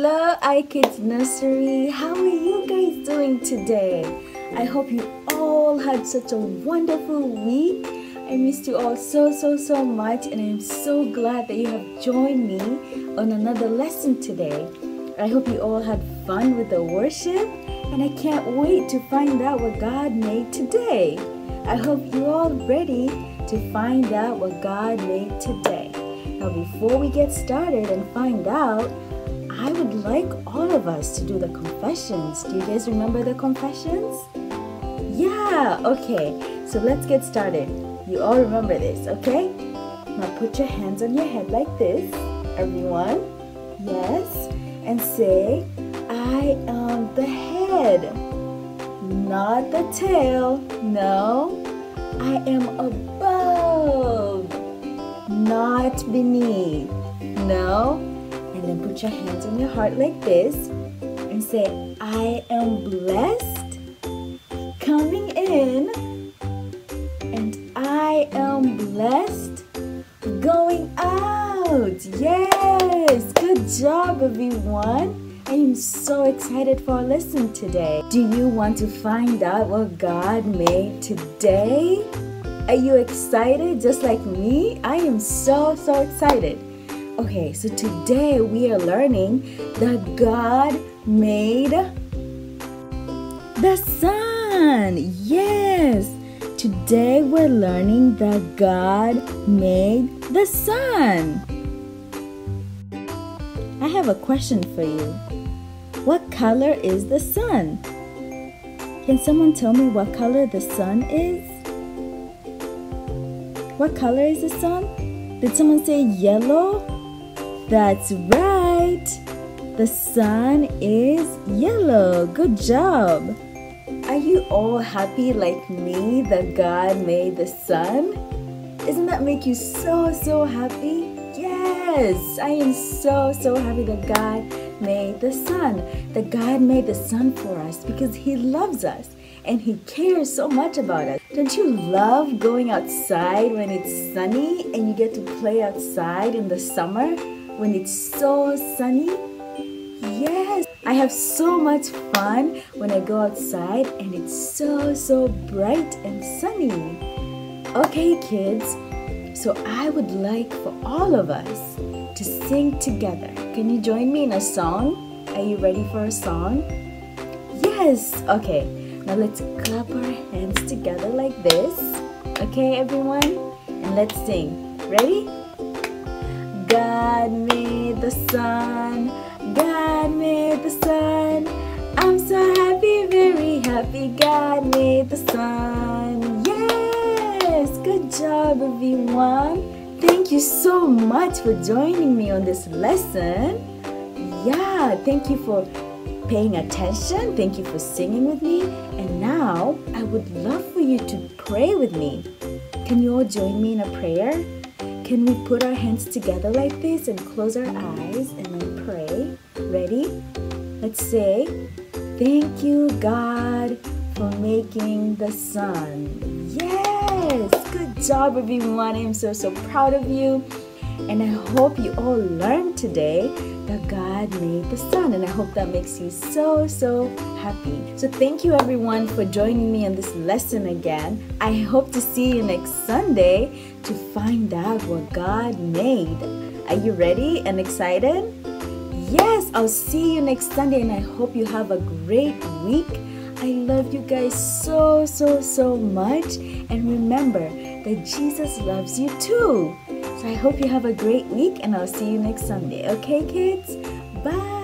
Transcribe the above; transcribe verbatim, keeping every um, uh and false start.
Hello, iKids Nursery. How are you guys doing today? I hope you all had such a wonderful week. I missed you all so, so, so much, and I'm so glad that you have joined me on another lesson today. I hope you all had fun with the worship, and I can't wait to find out what God made today. I hope you're all ready to find out what God made today. Now, before we get started and find out, I would like all of us to do the confessions. Do you guys remember the confessions? Yeah, okay. So let's get started. You all remember this, okay? Now put your hands on your head like this, everyone. Yes. And say, I am the head, not the tail. No, I am above, not beneath. No. And then put your hands on your heart like this and say, I am blessed coming in, and I am blessed going out. Yes, good job everyone. I am so excited for our lesson today. Do you want to find out what God made today? Are you excited just like me? I am so, so excited. Okay, so today we are learning that God made the sun. Yes, today we're learning that God made the sun. I have a question for you. What color is the sun? Can someone tell me what color the sun is? What color is the sun? Did someone say yellow? That's right. The sun is yellow. Good job. Are you all happy like me that God made the sun? Doesn't that make you so, so happy? Yes, I am so, so happy that God made the sun. That God made the sun for us because He loves us and He cares so much about us. Don't you love going outside when it's sunny and you get to play outside in the summer? When it's so sunny? Yes, I have so much fun when I go outside and it's so, so bright and sunny. Okay, kids, so I would like for all of us to sing together. Can you join me in a song? Are you ready for a song? Yes, okay. Now let's clap our hands together like this. Okay, everyone? And let's sing. Ready? God made the sun, God made the sun. I'm so happy, very happy, God made the sun. Yes, good job everyone. Thank you so much for joining me on this lesson. Yeah, thank you for paying attention. Thank you for singing with me. And now, I would love for you to pray with me. Can you all join me in a prayer? Can we put our hands together like this and close our eyes and then pray? Ready? Let's say, thank you, God, for making the sun. Yes! Good job, everyone. I am so, so proud of you. And I hope you all learned today that God made the sun. And I hope that makes you so, so happy. So thank you, everyone, for joining me on this lesson again. I hope to see you next Sunday to find out what God made. Are you ready and excited? Yes, I'll see you next Sunday, and I hope you have a great week. I love you guys so, so, so much. And remember that Jesus loves you too. So I hope you have a great week, and I'll see you next Sunday. Okay, kids? Bye.